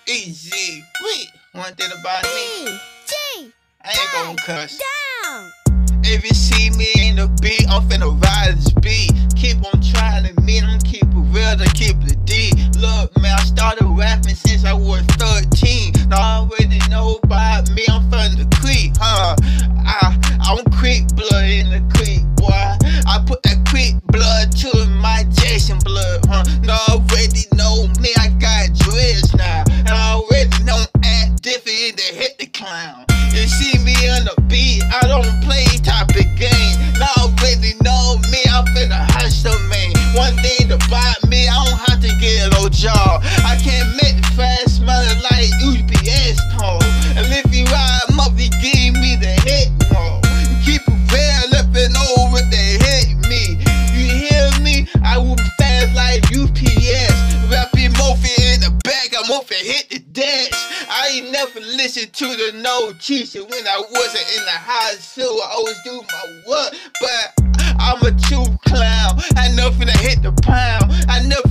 Easy. Wait, one thing about me, I ain't gon' cuss. Down. If you see me in the beat, I'm finna ride this beat. Keep on trying to meet, I'm keep it real to keep the D. Look, man, I started rapping since I was 13. Now I already know about me, I'm from the creek, huh? I'm creek blood in the creek, boy. I put that creek blood to my Jason blood, huh? Now I already know me, I got dreads now. And I already know I'm act different to hit the clown. You see me on the beat, I don't play type of game. Now I already know me, I'm finna hustle, man. One thing about me, I don't have to get no job. I can't make fast money like UPS told. And if you ride them up, you give me the hit more. Keep it real, up and over, they hit me. You hear me? I will be fast like UPS. Rapping Murphy in the back, I'm off and hit the dash. I ain't never listened to the no teacher when I wasn't in the high school. I always do my work, but I'm a true clown. I never finna hit the pound. I never